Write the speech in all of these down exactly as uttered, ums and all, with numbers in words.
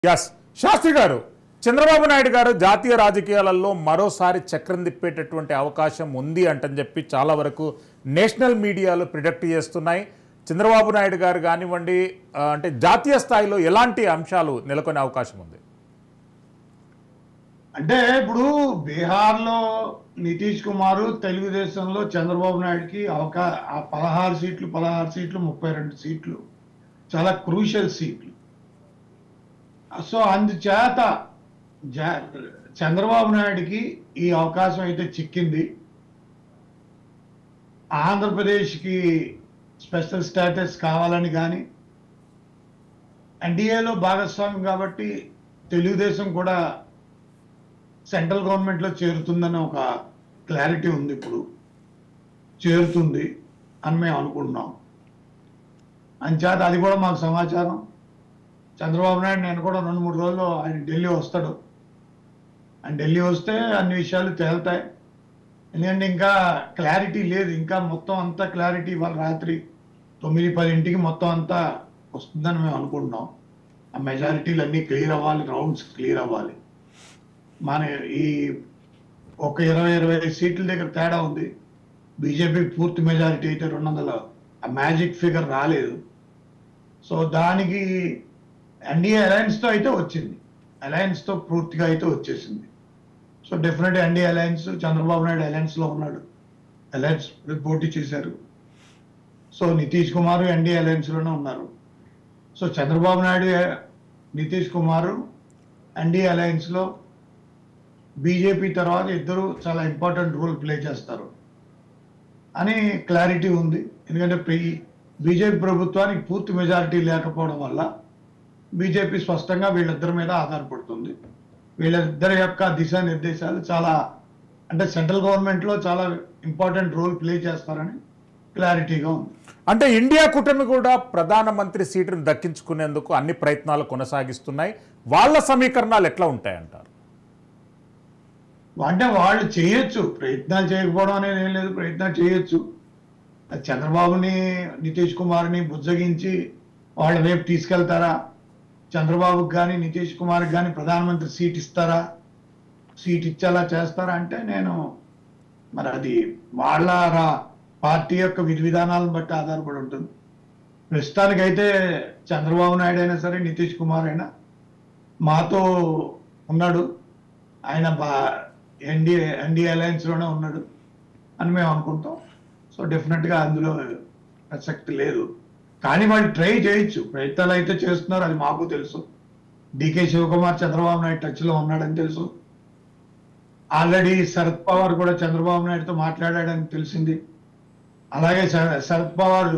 Yes Sastry గారు, చంద్రబాబు నాయుడు గారు జాతీయ రాజకీయాలలో మరోసారి చక్రం తిప్పేటటువంటి అవకాశం ఉంది అంటని చెప్పి చాలా వరకు నేషనల్ మీడియాలో ప్రిడిక్ట్ చేస్తున్నాయి. చంద్రబాబు నాయుడు గారు కానివ్వండి, అంటే జాతీయ స్థాయిలో ఎలాంటి అంశాలు నెలకొనే అవకాశం ఉంది? అంటే ఇప్పుడు బీహార్లో నితీష్ కుమార్, తెలుగుదేశంలో చంద్రబాబు నాయుడుకి అవకా పదహారు సీట్లు పదహారు సీట్లు ముప్పై రెండు సీట్లు చాలా క్రూషియల్ సీట్లు. సో అందుచేత చంద్రబాబు నాయుడుకి ఈ అవకాశం అయితే చిక్కింది. ఆంధ్రప్రదేశ్కి స్పెషల్ స్టేటస్ కావాలని కానీ, ఎన్డీఏలో భాగస్వామ్యం కాబట్టి తెలుగుదేశం కూడా సెంట్రల్ గవర్నమెంట్లో చేరుతుందని ఒక క్లారిటీ ఉంది. ఇప్పుడు చేరుతుంది అని మేము అనుకుంటున్నాం. అంచేత అది కూడా మాకు సమాచారం. చంద్రబాబు నాయుడు నేను కూడా రెండు మూడు రోజుల్లో ఆయన ఢిల్లీ వస్తాడు. ఆయన ఢిల్లీ వస్తే అన్ని విషయాలు తేలుతాయి. ఎందుకంటే ఇంకా క్లారిటీ లేదు. ఇంకా మొత్తం అంతా క్లారిటీ ఇవాళ రాత్రి తొమ్మిది పదింటికి మొత్తం అంతా వస్తుందని మేము అనుకుంటున్నాం. ఆ మెజారిటీలు అన్నీ క్లియర్ అవ్వాలి, రౌండ్స్ క్లియర్ అవ్వాలి. మన ఈ ఒక ఇరవై ఇరవై సీట్ల దగ్గర తేడా ఉంది. బీజేపీకి పూర్తి మెజారిటీ అయితే రెండు వందల ఆ మ్యాజిక్ ఫిగర్ రాలేదు. సో దానికి ఎన్డీఏ అలయన్స్తో అయితే వచ్చింది, అలయన్స్తో పూర్తిగా అయితే వచ్చేసింది. So definite NDA alliance, Chandrababu Naidu అలయన్స్లో ఉన్నాడు, అలయన్స్ పోటీ చేశారు. సో నితీష్ కుమార్ ఎన్డీఏ అలయన్స్లోనే ఉన్నారు. సో చంద్రబాబు నాయుడు, నితీష్ కుమార్ ఎన్డీఏ అలయన్స్లో, బీజేపీ తర్వాత ఇద్దరు చాలా ఇంపార్టెంట్ రోల్ ప్లే చేస్తారు అని క్లారిటీ ఉంది. ఎందుకంటే బీజేపీ ప్రభుత్వానికి పూర్తి మెజారిటీ లేకపోవడం వల్ల బీజేపీ స్పష్టంగా వీళ్ళిద్దరి మీద ఆధారపడుతుంది. వీళ్ళిద్దరి యొక్క దిశానిర్దేశాలు చాలా, అంటే సెంట్రల్ గవర్నమెంట్లో చాలా ఇంపార్టెంట్ రోల్ ప్లే చేస్తారని క్లారిటీగా ఉంది. అంటే ఇండియా కూటమి కూడా ప్రధానమంత్రి సీటును దక్కించుకునేందుకు అన్ని ప్రయత్నాలు కొనసాగిస్తున్నాయి. వాళ్ళ సమీకరణాలు ఎట్లా ఉంటాయంటారు? అంటే వాళ్ళు చేయొచ్చు, ప్రయత్నాలు చేయకపోవడం అనేది ఏం లేదు, ప్రయత్నాలు చేయొచ్చు. చంద్రబాబుని, నితీష్ కుమార్ని బుజ్జగించి వాళ్ళ వైపు తీసుకెళ్తారా? చంద్రబాబుకి కానీ నితీష్ కుమార్కి కానీ ప్రధానమంత్రి సీట్ ఇస్తారా? సీట్ ఇచ్చేలా చేస్తారా అంటే నేను మరి అది వాళ్ళ పార్టీ యొక్క విధి విధానాలను బట్టి ఆధారపడి ఉంటుంది. ప్రస్తుతానికైతే చంద్రబాబు నాయుడు అయినా సరే, నితీష్ కుమార్ అయినా మాతో ఉన్నాడు. ఆయన బా ఎన్డీఏ ఎన్డీఏ అలయన్స్లోనే ఉన్నాడు అని మేము అనుకుంటాం. సో డెఫినెట్గా అందులో ప్రసక్తి లేదు. కానీ వాళ్ళు ట్రై చేయొచ్చు, ప్రయత్నాలు అయితే చేస్తున్నారు, అది మాకు తెలుసు. డీకే శివకుమార్ చంద్రబాబు నాయుడు టచ్లో ఉన్నాడని తెలుసు. ఆల్రెడీ శరద్ పవార్ కూడా చంద్రబాబు నాయుడుతో మాట్లాడాడని తెలిసింది. అలాగే శరద్ పవార్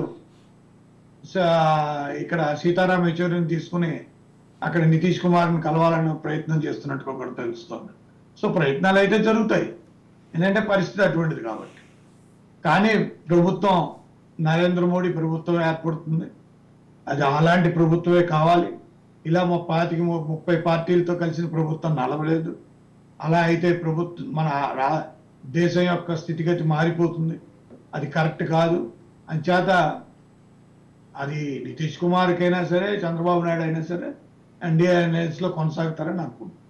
ఇక్కడ సీతారాం యెచూరిని తీసుకుని అక్కడ నితీష్ కుమార్ని కలవాలని ప్రయత్నం చేస్తున్నట్టుగా కూడా తెలుస్తుంది. సో ప్రయత్నాలు అయితే జరుగుతాయి, ఎందుకంటే పరిస్థితి అటువంటిది కాబట్టి. కానీ ప్రభుత్వం, నరేంద్ర మోడీ ప్రభుత్వం ఏర్పడుతుంది, అది అలాంటి ప్రభుత్వమే కావాలి. ఇలా మా పాతికి ముప్పై పార్టీలతో కలిసిన ప్రభుత్వం నడవలేదు. అలా అయితే ప్రభుత్వం, మన రా దేశం యొక్క స్థితిగతి మారిపోతుంది, అది కరెక్ట్ కాదు. అంచేత అది నితీష్ కుమార్కైనా సరే, చంద్రబాబు నాయుడు అయినా సరే ఎన్డీఏ అలయన్స్లో కొనసాగుతారని అనుకుంటున్నాను.